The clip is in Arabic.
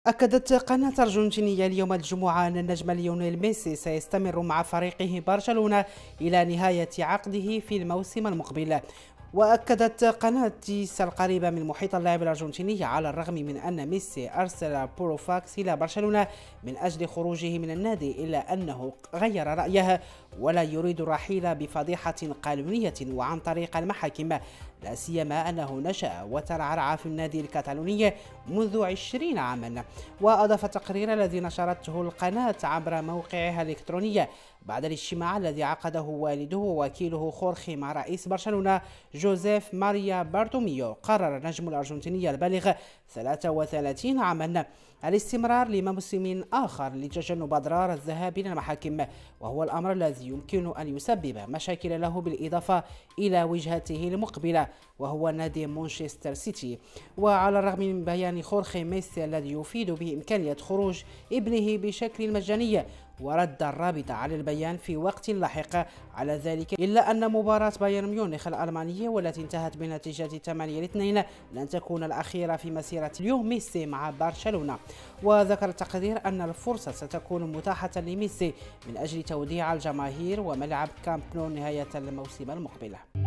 أكدت قناة أرجنتينية اليوم الجمعة أن النجم ليونيل ميسي سيستمر مع فريقه برشلونة إلى نهاية عقده في الموسم المقبل. وأكدت قناة تيس القريبة من محيط اللاعب الأرجنتيني على الرغم من أن ميسي أرسل بروفاكس إلى برشلونة من أجل خروجه من النادي، إلا أنه غير رأيه ولا يريد الرحيل بفضيحة قانونية وعن طريق المحاكم، لا سيما أنه نشأ وترعرع في النادي الكتالوني منذ 20 عاما. وأضاف التقرير الذي نشرته القناة عبر موقعها الإلكتروني بعد الاجتماع الذي عقده والده ووكيله خورخي مع رئيس برشلونة جوزيف ماريا بارتوميو، قرر النجم الأرجنتيني البالغ 33 عاما الاستمرار لموسم آخر لتجنب أضرار الذهاب إلى المحاكم، وهو الأمر الذي يمكن أن يسبب مشاكل له بالإضافة إلى وجهته المقبلة وهو نادي مانشستر سيتي. وعلى الرغم من بيان خورخي ميسي الذي يفيد بإمكانية خروج ابنه بشكل مجاني، ورد الرابطة على البيان في وقت لاحق على ذلك، إلا أن مباراة بايرن ميونخ الألمانية والتي انتهت بنتيجة 8-2 لن تكون الأخيرة في مسيرة اليوم ميسي مع برشلونة. وذكر التقرير أن الفرصة ستكون متاحة لميسي من أجل توديع الجماهير وملعب كامب نو نهاية الموسم المقبل.